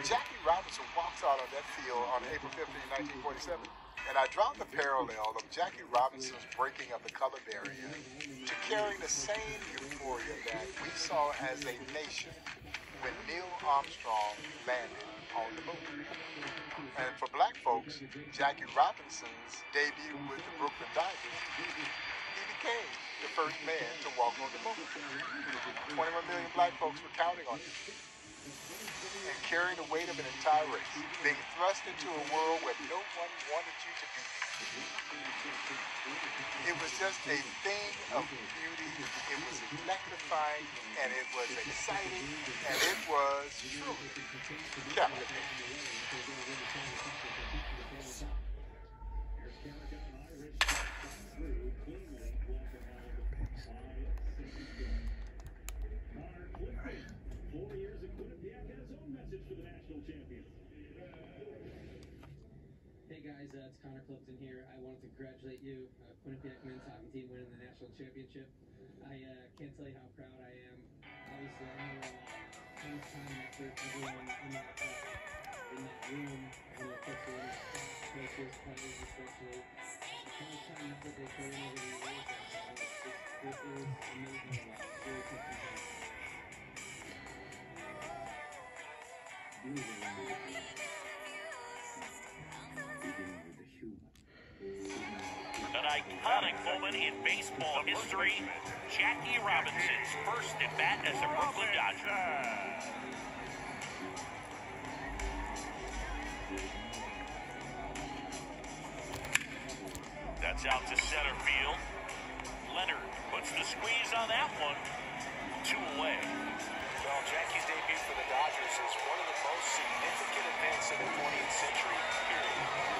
Jackie Robinson walks out on that field on April 15, 1947. And I draw the parallel of Jackie Robinson's breaking of the color barrier to carrying the same euphoria that we saw as a nation when Neil Armstrong landed on the moon. And for black folks, Jackie Robinson's debut with the Brooklyn Dodgers, he became the first man to walk on the moon. 21 million black folks were counting on him and carrying the weight of an entire race, being thrust into a world where no one wanted you to be. It was just a thing of beauty. It was electrifying, and it was exciting, and it was truly captivating. Hey guys, it's Connor Clifton here. I wanted to congratulate you, Quinnipiac men's hockey team winning the national championship. I can't tell you how proud I am. Obviously, I know how much time and effort everyone in that room, coaches, players especially, how much time and effort they put in over the years. It is amazing to watch. It's really tough to do. An iconic moment in baseball history, Jackie Robinson's first at bat as a Brooklyn Dodger. That's out to center field. Leonard puts the squeeze on that one. 2 away. Well, Jackie's debut for the Dodgers is one of the most significant events in the 20th century, period.